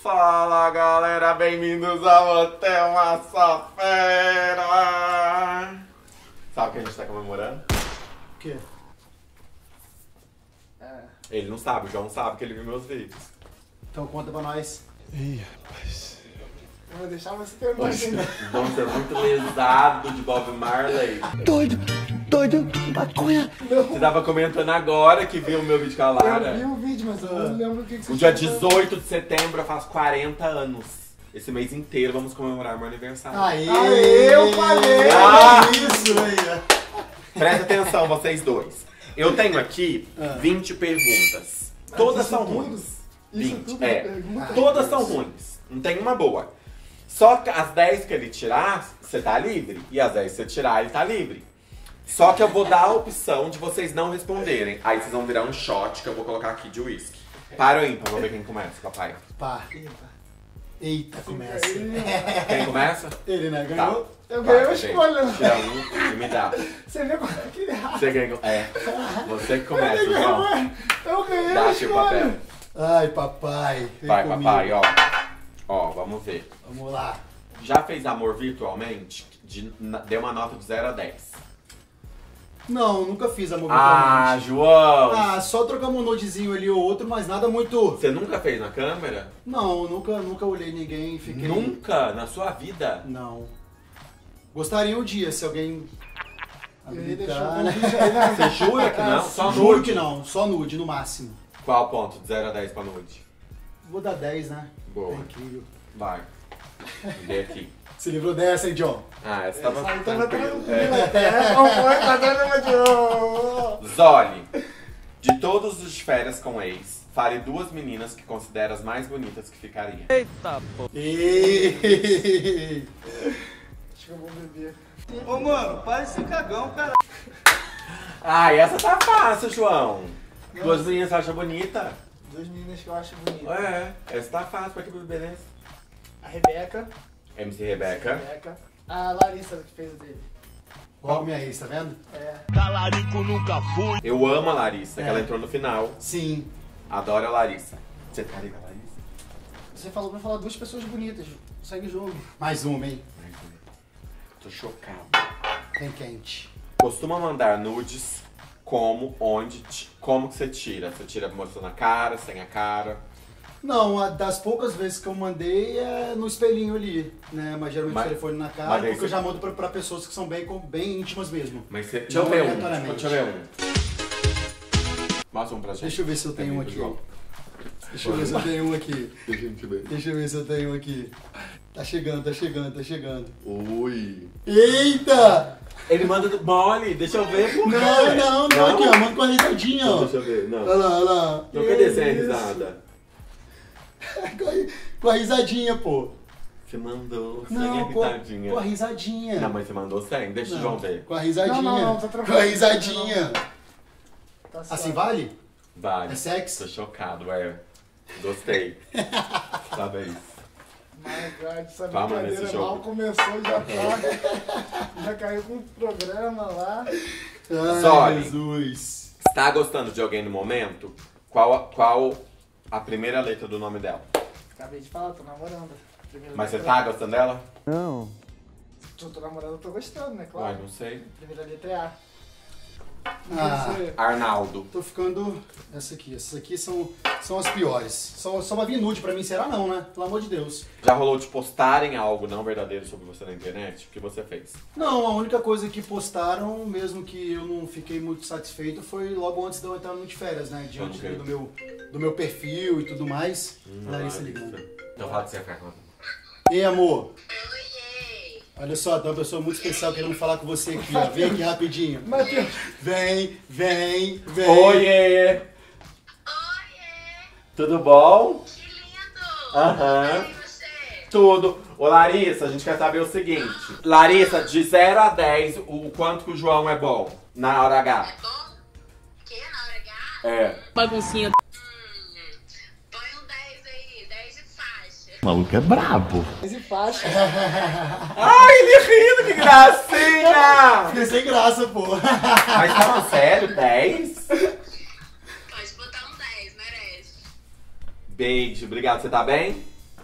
Fala galera, bem-vindos ao Hotel Massafera! Sabe o que a gente tá comemorando? O quê? Ele não sabe, o João sabe que ele viu meus vídeos. Então conta pra nós. Ih, rapaz. Eu vou deixar você terminar. Vamos ser muito lesado de Bob Marley. Doido, maconha. Você tava comentando agora que viu o meu vídeo com a Lara. Eu vi o vídeo, mas eu não lembro o que você O dia falou. 18 de setembro eu faço 40 anos. Esse mês inteiro vamos comemorar meu aniversário. Aê, eu falei! Isso aí, Presta atenção, vocês dois. Eu tenho aqui 20 perguntas. Todas são ruins. Isso 20, tudo é pergunta? Todas são ruins. Não tem uma boa. Só que as 10 que ele tirar, você tá livre. E as 10 que você tirar, ele tá livre. Só que eu vou dar a opção de vocês não responderem. Aí vocês vão virar um shot que eu vou colocar aqui de uísque. Para aí, então, vamos ver quem começa, papai. Pá. Eita, começa. Quem começa? Ele, né? Tá. Ganhou? Eu ganhei a escolha. Tira um e me dá. Você viu como é que ele errado? Você ganhou. É. Você que começa, João. Eu ganhei Dá a aqui o papel. escolha. Ai, papai. Vem Vai, comigo. papai, ó. Ó, vamos ver. Vamos lá. Já fez amor virtualmente? Deu uma nota de 0 a 10. Não, nunca fiz amor Ah, virtualmente. João! Ah, só trocamos um nudezinho ali ou outro, mas nada muito... Você nunca fez na câmera? Não, nunca olhei ninguém e fiquei... Nunca na sua vida? Não. Gostaria um dia, se alguém... habilitar, né? Você jura que não? Só Juro nude? que não, só nude, no máximo. Qual ponto? De 0 a 10 pra nude? Vou dar 10, né? Boa. Tranquilo. Vai. Dê aqui. Se livrou dessa, hein, John? Ah, essa tava Tava tranquilo. Zoli, de todos os de férias com ex, fale 2 meninas que considera as mais bonitas que ficariam. Ei! Acho que eu vou beber. Ô, mano, para esse cagão, cara. Ah, essa tá fácil, João. 2 meninas você acha bonita? 2 meninas que eu acho bonitas. É, essa tá fácil, pra que beleza. A Rebeca. MC Rebeca. A Larissa que fez o dele. Qual minha ex, tá vendo? É. Eu amo a Larissa, que É. ela entrou no final. Sim. Adoro a Larissa. Você tá ligado, Larissa? Você falou pra falar 2 pessoas bonitas. Segue o jogo. Mais uma, hein? Tô chocado. Bem quente. Costuma mandar nudes como, onde, como que você tira? Você tira mostrando a cara, sem a cara? Não, das poucas vezes que eu mandei é no espelhinho ali, né? Mas geralmente Mas- o telefone na mas cara, aí porque você- eu já mando pra pessoas que são bem íntimas mesmo. Mas você... Deixa eu Não ver um. aleatoriamente. Deixa eu ver um. Mostra um pra gente. Deixa eu ver se eu tenho um Amigo aqui. João. Deixa eu ver se eu tenho um aqui. Deixa a gente ver. Deixa eu ver se eu tenho um aqui. Tá chegando, tá chegando, tá chegando. Ui. Eita! Ele manda do mole, deixa eu ver por quê. Não, aqui, ó, manda com a risadinha, ó. Deixa eu ver, não. Olha lá, olha lá. Não, cadê sem a Isso. risada? Com a risadinha, pô. Você mandou sem a Não, risadinha. com a risadinha. Não, mas você mandou sem, deixa o Não, João ver. Com a risadinha. Não, tá tranquilo. Com a risadinha. Tá certo. Assim vale? Vale. É sexy? Tô chocado, é. Gostei. Parabéns. My God, essa Vamos nesse brincadeira jogo. mal começou, já tá. Já caiu com um programa lá. Ai, Zoli. Jesus. Está gostando de alguém no momento? Qual a primeira letra do nome dela? Acabei de falar, tô namorando. Primeira Mas você letra- tá gostando dela? Tô namorando, eu tô gostando, né? Uai, Claro. não sei. Primeira letra é A. Ah. Você- Arnaldo. Tô ficando... Essas aqui são as piores. Só uma nude pra mim, será não, né? Pelo amor de Deus. Já rolou de postarem algo não verdadeiro sobre você na internet? O que você fez? Não, a única coisa que postaram, mesmo que eu não fiquei muito satisfeito, foi logo antes de eu entrar no de férias, né? Diante Ok. do meu perfil e tudo mais. Larissa ligando. Então fala que você ia ficar com ela. Ei, amor. Oiê! Olha só, tem uma pessoa muito especial querendo falar com você aqui, ó. Vem aqui rapidinho. Matheus, Vem. Oiê! Oiê! Tudo bom? Que lindo! Aham. E você? Tudo. Ô Larissa, a gente quer saber o seguinte. Larissa, de 0 a 10, o quanto que o João é bom na hora H? É bom? Que na hora H? É. Baguncinha. Põe um 10 aí, 10 de faixa. O maluco é brabo. esse faixa. Ai, ele rindo, que gracinha! Fiquei sem graça, pô. Mas tá sério, 10? Pode botar um 10, merece. Beijo, obrigado. Você tá bem?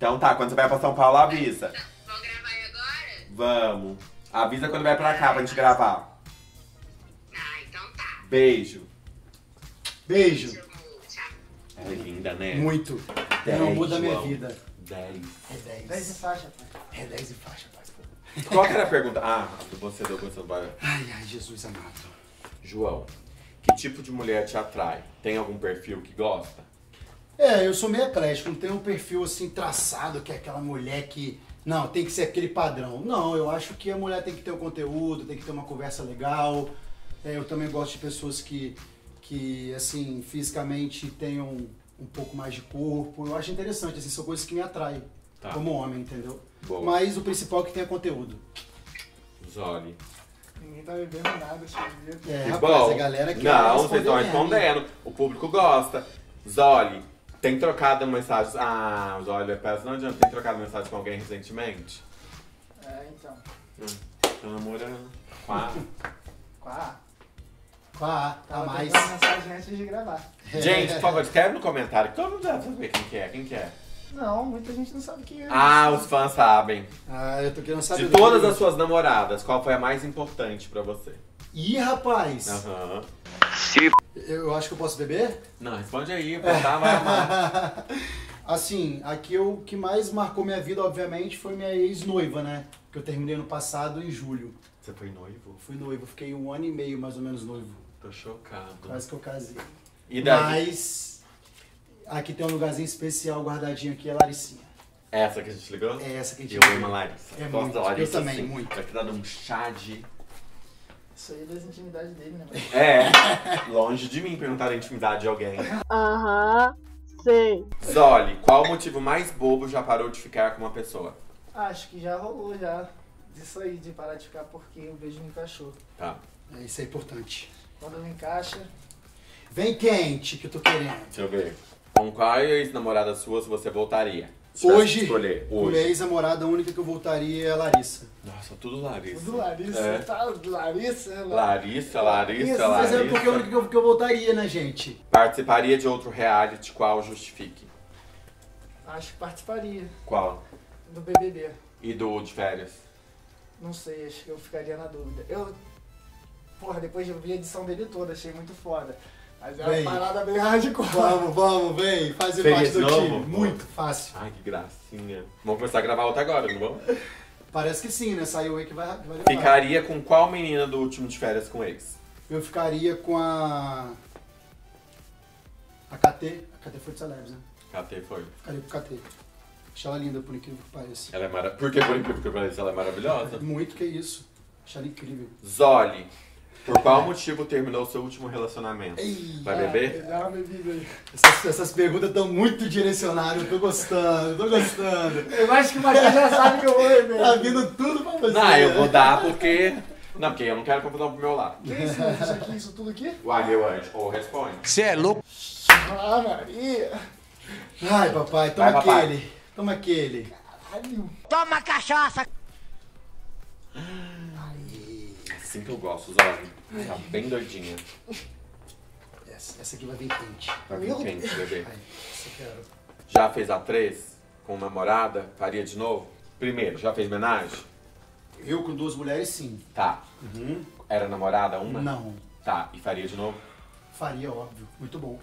Então tá, quando você vai pra São Paulo, avisa. Vamos gravar aí agora? Vamos. Avisa quando vai pra cá pra gente gravar. Ah, então tá. Beijo. Beijo. Tchau. Ela é linda, né? Muito. É o 10, amor da minha João. vida. 10. É 10. 10 de faixa, pai. É 10 e faixa, pai. Qual que era a pergunta? Ah, você deu você vai. Ai, ai, Jesus amado. João, que tipo de mulher te atrai? Tem algum perfil que gosta? É, eu sou meio eclético, não tenho um perfil assim traçado, que é aquela mulher que... Não, tem que ser aquele padrão. Não, eu acho que a mulher tem que ter um conteúdo, tem que ter uma conversa legal. É, eu também gosto de pessoas que assim, fisicamente tenham um pouco mais de corpo. Eu acho interessante, assim, são coisas que me atraem Tá. como homem, entendeu? Boa. Mas o principal é que tenha conteúdo. Zoli. Ninguém tá bebendo nada, esses dias. É, Que rapaz, bom. a galera quer Não, vocês responder estão mesmo, hein? respondendo. O público gosta. Zoli, tem trocado mensagens... Ah, o Zoli peça, não adianta. Tem trocado mensagem com alguém recentemente? É, então. Tá namorando. Quá. Quá. Pá, a Tava mais. trocando mensagem antes de gravar. Gente, por favor, escreve no comentário. Todo mundo deve saber quem que é. Quem que é? Não, muita gente não sabe quem é. Ah, os fãs sabem. Ah, eu tô querendo saber. De todas as suas namoradas, qual foi a mais importante pra você? Ih, rapaz! Aham. Eu acho que eu posso beber? Não, responde aí, tá, vai amar. Assim, aqui o que mais marcou minha vida, obviamente, foi minha ex-noiva, né? Que eu terminei ano passado, em julho. Você foi noivo? Fui noivo, fiquei 1 ano e meio, mais ou menos, noivo. Tô chocado. Quase que eu casei. E daí? Mas, aqui tem um lugarzinho especial guardadinho aqui, é Laricinha. Essa que a gente ligou? É essa que a gente Eu ligou. amo a Larissa. É Gosto muito. da Larissa, Eu também, sim. muito. Aqui dando um chá de... Isso aí é das intimidades dele, né? É, longe de mim perguntar a intimidade de alguém. Aham, sei. Zoli, qual o motivo mais bobo já parou de ficar com uma pessoa? Acho que já rolou já disso aí, de parar de ficar porque o beijo não encaixou. Tá, É, isso é importante. Quando não encaixa, Vem quente, que eu tô querendo. deixa eu ver. Com qual ex-namorada sua você voltaria? Se tivesse que Hoje, escolher. com minha ex-namorada, a única que eu voltaria é a Larissa. Nossa, tudo Larissa. tudo Larissa, É. tá? Larissa, Larissa, Mas é porque é a única que eu voltaria, né, gente? Participaria de outro reality, qual justifique? Acho que participaria Qual? do BBB. E do de férias? Não sei, acho que eu ficaria na dúvida. Porra, depois eu vi a edição dele toda, achei muito foda. Mas é Bem. uma parada bem hardcore. Vamos, vem, fazer Fez parte do novo? time. Muito fácil. Ai, que gracinha. Vamos começar a gravar outra agora, não vamos? Parece que sim, né? Saiu aí que vai levar. Ficaria com qual menina do último de férias com ex? Eu ficaria com a KT. A KT foi de Celebs, né? KT foi. Ficaria com a KT. Achei ela linda, por incrível que pareça. Ela é maravilhosa. Por que por incrível que pareça ela é maravilhosa? Muito que isso. Achei ela incrível. Zoli, por qual motivo terminou seu último relacionamento? Ei, Vai beber? Dá uma bebida aí. essas perguntas estão muito direcionadas. Eu tô gostando, tô gostando. Eu acho que o Matheus já sabe que eu vou beber. Tá vindo tudo pra você. Não, eu vou dar porque... Não, porque eu não quero confusão pro meu lado. Que isso, mano? Isso aqui, isso tudo aqui? Uai, meu anjo, ou responde. Você é louco? Ah, Maria. Ai, papai, toma Vai, papai. aquele. Toma aquele. Caralho. Toma cachaça! Assim que eu gosto, Zoli. Tá bem doidinha. Essa aqui vai vir quente. Vai vir quente, bebê. Ai, essa eu quero. Já fez a 3 com namorada? Faria de novo? Primeiro, já fez homenagem? Eu com 2 mulheres, sim. Tá. Uhum. Era namorada uma? Não. Tá. E faria de novo? Faria, óbvio. Muito bom.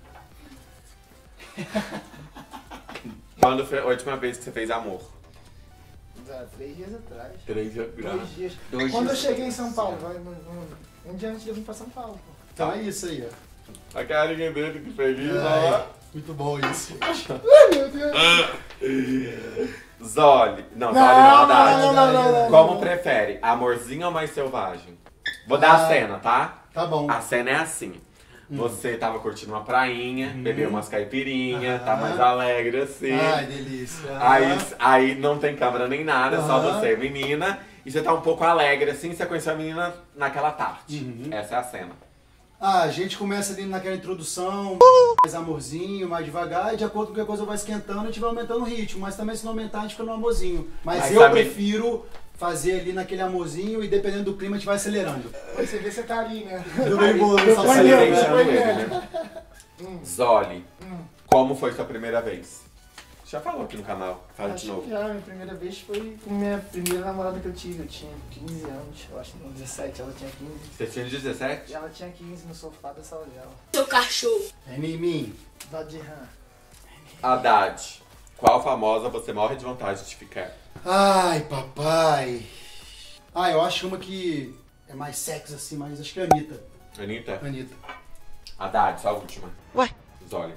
Quando foi a última vez que você fez amor? 3 dias atrás. 3 dias. 2 dias. Dois Quando eu dias. cheguei em São Paulo, um dia antes de eu vir pra São Paulo, pô. Então é isso aí, ó. A carinha dele, que feliz, Ai, ó. muito bom isso, gente. Ai, meu Deus. Zoli. Não, Zoli não, Não, Haddad. não, não, não, não. Como prefere? Amorzinho ou mais selvagem? Vou dar a cena, tá? Tá bom. A cena é assim. Você tava curtindo uma prainha, bebeu umas caipirinhas, tá mais alegre assim. Ai, delícia. Aí não tem câmera nem nada, só Aham. você, menina. E você tá um pouco alegre assim, você conheceu a menina naquela tarde. Essa é a cena. Ah, a gente começa ali naquela introdução, mais amorzinho, mais devagar, e de acordo com que a coisa vai esquentando, a gente vai aumentando o ritmo. Mas também se não aumentar, a gente fica no amorzinho. Mas eu sabe- prefiro fazer ali naquele amorzinho e dependendo do clima a gente vai acelerando. Quando você vê, você tá ali, né? Eu bem boa, Eu só ponho Você Olha, vem acelerando. chamando olha. ele, né? Zoli, como foi sua primeira vez? Já falou aqui no canal. Fala de Acho novo. que já, minha primeira vez foi com minha primeira namorada que eu tive. Eu tinha 15 anos, eu acho, não, 17, ela tinha 15. Você tinha 17? E ela tinha 15 no sofá da sala dela. Seu cachorro. É em mim. Dó de rã. Haddad. Qual famosa você morre de vontade de ficar? Ai, papai. Ah, eu acho uma que é mais sexy assim, mas acho que é a Anitta. Anitta? Anitta. Haddad, só a última. Ué? Zólia.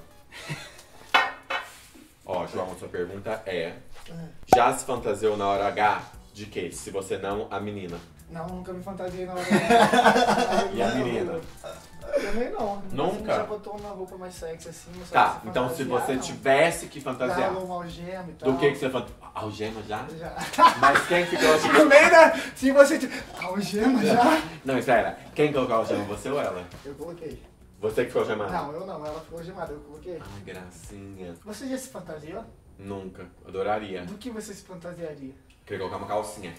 Ó, João, sua pergunta é... Já se fantasiou na hora H de quê? Se você não, a menina. Não, nunca me fantasiei na hora. E a menina? Também não. Nunca? Você já botou uma roupa mais sexy assim. mas só Tá, que então se fantasiar, você não. tivesse que fantasiar, Dá uma algema e tal. do que você fantasiou? Algema já? Já. Mas quem ficou assim? Também, né? Se você... Algema já? Não, espera. Quem colocou a algema, você ou ela? Eu coloquei. Você que ficou algemada? Não, eu não. Ela ficou algemada, eu coloquei. Ai, gracinha. Você já se fantasiou? Nunca. Adoraria. Do que você se fantasiaria? Queria colocar uma calcinha.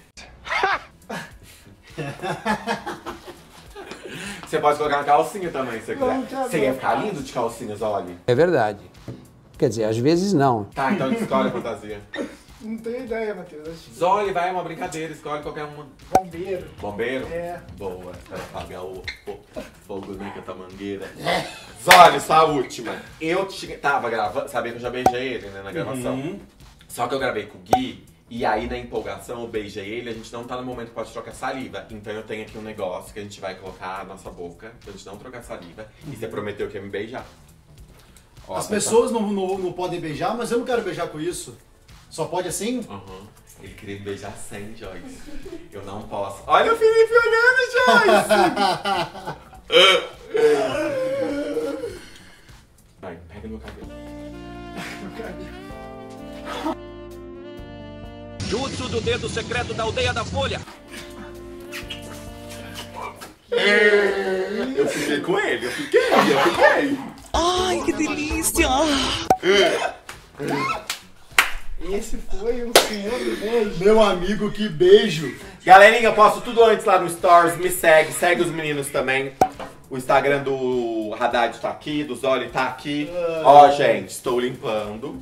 Você pode colocar uma calcinha também, se você quiser. Não, Você ia ficar lindo de calcinhas, olha. É verdade. Quer dizer, às vezes não. Tá, então escolhe a fantasia. Não tenho ideia, Matheus. Acho que Zoli, vai, é uma brincadeira, escolhe qualquer uma. bombeiro. Bombeiro? É. Boa, pra apagar o fogo nem com a mangueira. Zoli, só a última. Eu tava gravando, sabia que eu já beijei ele, né, na gravação. Só que eu gravei com o Gui, e aí na empolgação eu beijei ele, a gente não tá no momento que pode trocar saliva. Então eu tenho aqui um negócio que a gente vai colocar na nossa boca, pra gente não trocar saliva. E você prometeu que ia me beijar. Ó, As tá- pessoas não podem beijar, mas eu não quero beijar com isso. Só pode assim? Aham. Ele queria me beijar sem, Joyce. Eu não posso. Olha o Felipe olhando, Joyce! Vai, pega meu cabelo. Jutsu do dedo secreto da aldeia da Folha. Eu fiquei com ele, eu fiquei. Ai, que delícia! Esse foi um senhor do beijo. Meu amigo, que beijo. Galerinha, eu posto tudo antes lá no Stories, me segue os meninos também. O Instagram do Haddad tá aqui, do Zoli tá aqui. Ó, gente, estou limpando.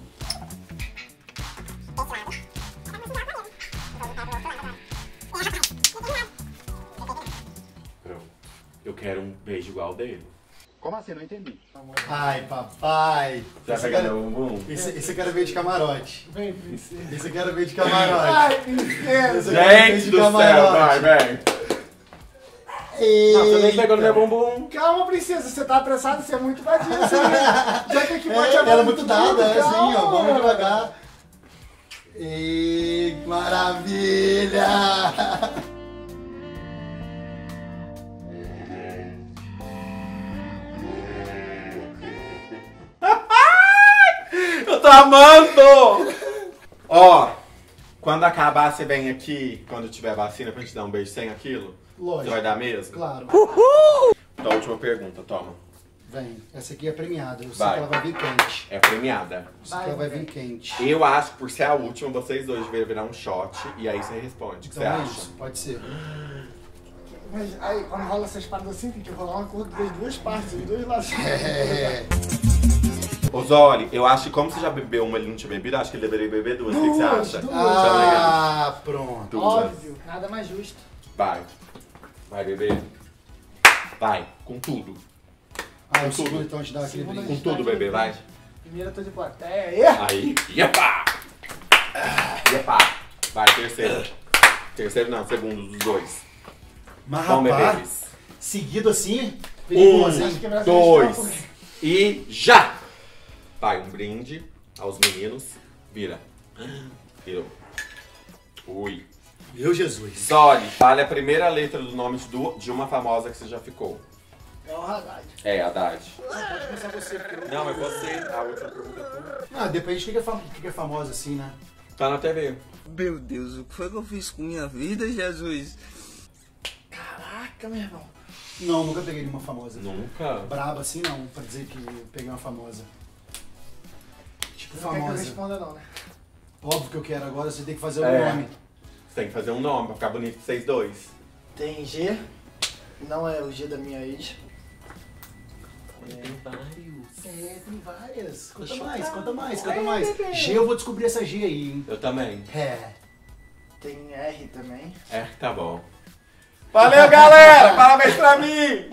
Eu quero um beijo igual dele. Como assim? Não entendi. Ai, papai. Você vai Esse pegar cara- meu bumbum? Esse eu quero ver de camarote. Vem, princesa. Esse eu quero ver de camarote. Ai, princesa. Esse eu quero ver Gente de do céu, vai, vem. Não, você nem pegou no meu bumbum. Calma, princesa. Você tá apressada, você é muito vadia. Você já tem que bote a mão Ela é no muito tudo, dada, é assim, ó. calma. Vamos devagar. E maravilha! Eu tô amando! Ó, quando acabar, você vem aqui, quando tiver vacina, pra gente dar um beijo sem aquilo? Lógico. Você vai dar mesmo? Claro. Então, a última pergunta, toma. Vem, essa aqui é premiada. Eu sei Vai. que ela vai vir quente. É premiada. Eu sei que ela vai vir quente. Eu acho que por ser a última, vocês dois deveriam virar um shot e aí você responde. O que Então você é acha? isso, pode ser. Mas aí, quando rola essas paradas assim, tem que rolar um acordo das duas partes, dos dois lados. É. Ô Zoli, eu acho que como você já bebeu uma e ele não tinha bebido, acho que ele deveria beber duas. O que você acha? duas. Ah, pronto. Duas. Óbvio, nada mais justo. Vai. Vai, bebê. Vai, com tudo. Ah, Com o segundo tudo. então a gente dá aquele Segunda brinde. Com tudo, bebê, vai. Primeiro eu tô de plateia. Aí, iepa! Iepa! Vai, terceiro. Terceiro não, segundo dos dois. Mas Vamos, rapaz, bebês. seguido assim, perigoso, hein? Quebrar Dois. suas tapas. E já! Vai, um brinde aos meninos. Vira. Virou. Ui. Meu Jesus. Zoli, fale a primeira letra do nome de uma famosa que você já ficou. É o Haddad. É, Haddad. Pode começar você, porque eu... Não, é você. A última pergunta é tua. Ah, depende de quem é famosa assim, né? Tá na TV. Meu Deus, o que foi que eu fiz com minha vida, Jesus? Caraca, meu irmão. Não, nunca peguei nenhuma famosa. Nunca. Braba assim não, pra dizer que eu peguei uma famosa. Tipo, Não quer que eu famosa. responda não, né? Óbvio que eu quero agora, você tem que fazer o É. nome. Você tem que fazer um nome pra ficar bonito pra vocês dois. Tem G. Não é o G da minha ex. Tem vários. É, tem várias. Conta Deixa eu mais, dar. conta mais, conta mais. G, eu vou descobrir essa G aí, hein? Eu também. É. Tem R também. Tá bom. Valeu, galera! Parabéns pra mim!